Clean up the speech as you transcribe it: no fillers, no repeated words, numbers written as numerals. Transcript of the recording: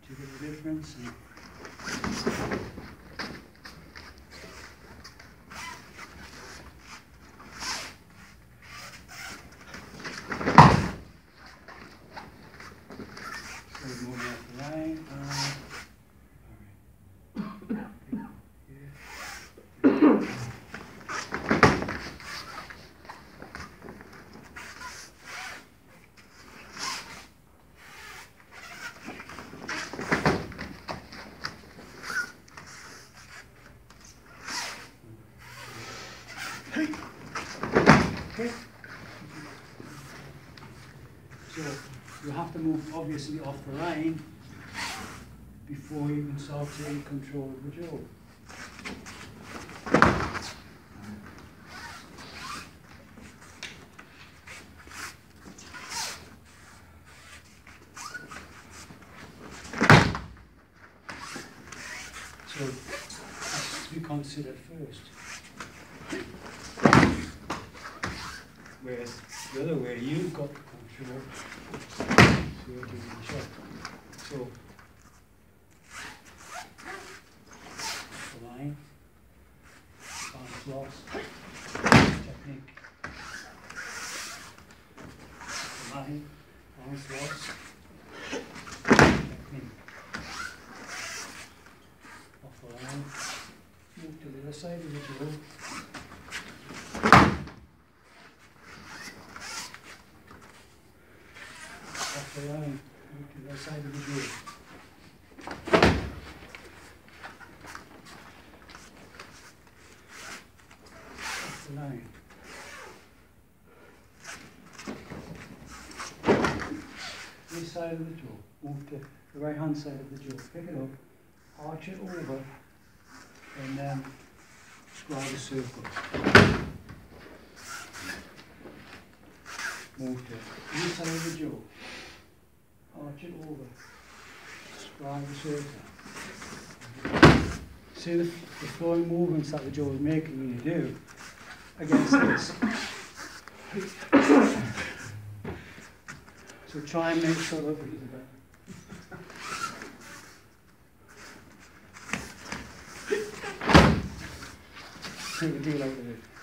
Do you get the difference? So moving off the line. Okay. So you have to move obviously off the line before you can start taking control of the jaw. So this is to be considered first. Whereas the other way, you've got the control, so you're doing the shot. So, the line, bounce loss, technique, the line, bounce loss, technique, off the line, move to the other side of the jaw. Off the line, move to the other side of the jaw. Off the line. This side of the jaw, move to the right hand side of the jaw. Pick it up, arch it over, and then scribe a circle. Move to this side of the jaw. Arch it over, scribe a circle. See the flowing movements that the jaw is making when you do against this. So try and make sure that it is a bit. So you can do like this.